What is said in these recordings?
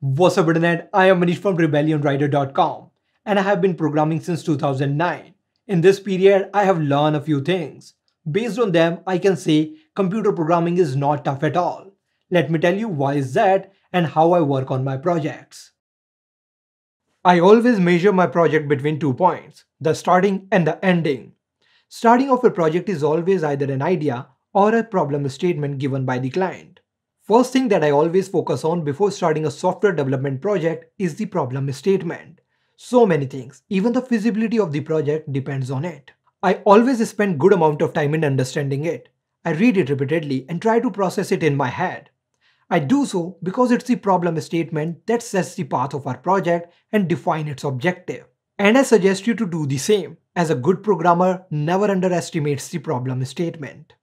What's up, Internet? I am Manish from rebellionwriter.com and I have been programming since 2009. In this period, I have learned a few things. Based on them, I can say computer programming is not tough at all. Let me tell you why is that and how I work on my projects. I always measure my project between 2 points, the starting and the ending. Starting of a project is always either an idea or a problem statement given by the client. First thing that I always focus on before starting a software development project is the problem statement. So many things, even the feasibility of the project depends on it. I always spend good amount of time in understanding it. I read it repeatedly and try to process it in my head. I do so because it's the problem statement that sets the path of our project and define its objective. And I suggest you to do the same, as a good programmer never underestimates the problem statement.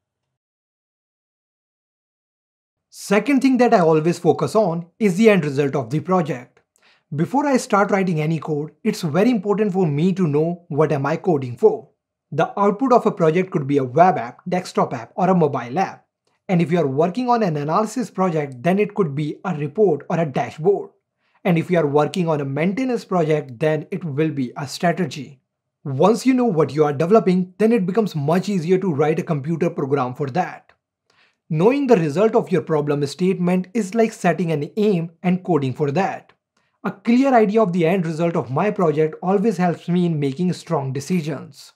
Second thing that I always focus on is the end result of the project. Before I start writing any code, it's very important for me to know what am I coding for. The output of a project could be a web app, desktop app, or a mobile app. And if you are working on an analysis project, then it could be a report or a dashboard. And if you are working on a maintenance project, then it will be a strategy. Once you know what you are developing, then it becomes much easier to write a computer program for that. Knowing the result of your problem statement is like setting an aim and coding for that. A clear idea of the end result of my project always helps me in making strong decisions.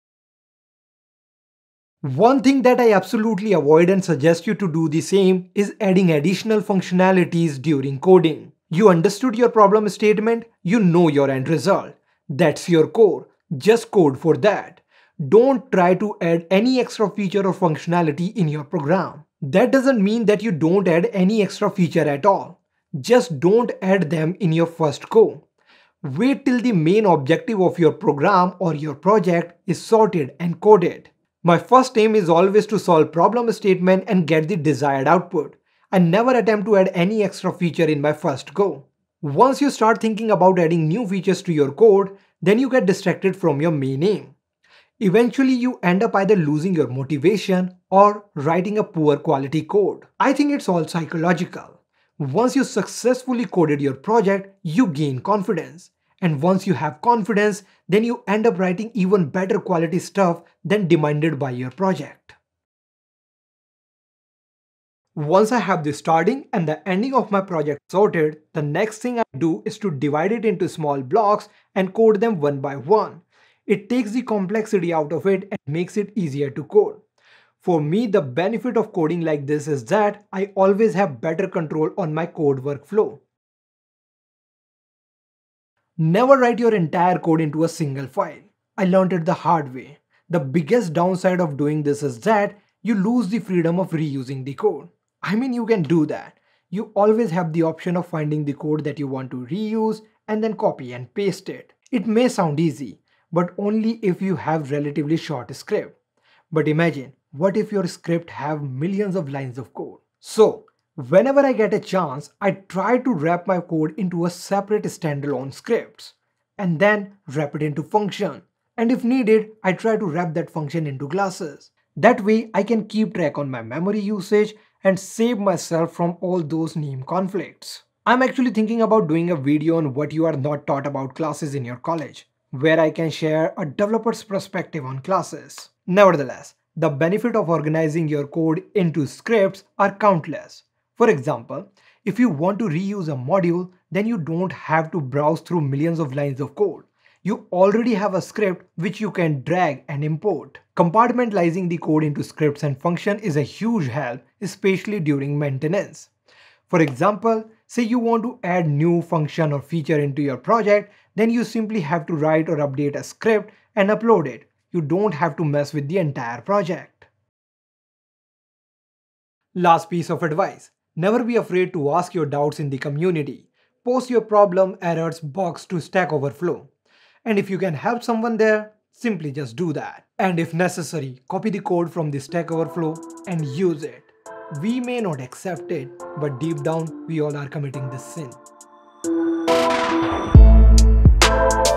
One thing that I absolutely avoid and suggest you to do the same is adding additional functionalities during coding. You understood your problem statement, you know your end result. That's your core. Just code for that. Don't try to add any extra feature or functionality in your program. That doesn't mean that you don't add any extra feature at all. Just don't add them in your first go. Wait till the main objective of your program or your project is sorted and coded. My first aim is always to solve problem statement and get the desired output. I never attempt to add any extra feature in my first go. Once you start thinking about adding new features to your code, then you get distracted from your main aim. Eventually, you end up either losing your motivation or writing a poor quality code. I think it's all psychological. Once you successfully coded your project, you gain confidence. And once you have confidence, then you end up writing even better quality stuff than demanded by your project. Once I have the starting and the ending of my project sorted, the next thing I do is to divide it into small blocks and code them one by one. It takes the complexity out of it and makes it easier to code. For me, the benefit of coding like this is that I always have better control on my code workflow. Never write your entire code into a single file. I learned it the hard way. The biggest downside of doing this is that you lose the freedom of reusing the code. I mean, you can do that. You always have the option of finding the code that you want to reuse and then copy and paste it. It may sound easy, but only if you have relatively short script. But imagine, what if your script have millions of lines of code? So, whenever I get a chance, I try to wrap my code into a separate standalone scripts and then wrap it into function. And if needed, I try to wrap that function into classes. That way, I can keep track on my memory usage and save myself from all those name conflicts. I'm actually thinking about doing a video on what you are not taught about classes in your college, where I can share a developer's perspective on classes. Nevertheless, the benefit of organizing your code into scripts are countless. For example, if you want to reuse a module, then you don't have to browse through millions of lines of code. You already have a script which you can drag and import. Compartmentalizing the code into scripts and functions is a huge help, especially during maintenance. For example, say you want to add new function or feature into your project, then you simply have to write or update a script and upload it. You don't have to mess with the entire project. Last piece of advice. Never be afraid to ask your doubts in the community. Post your problem, errors, bugs to Stack Overflow. And if you can help someone there, simply just do that. And if necessary, copy the code from the Stack Overflow and use it. We may not accept it, but deep down, we all are committing this sin.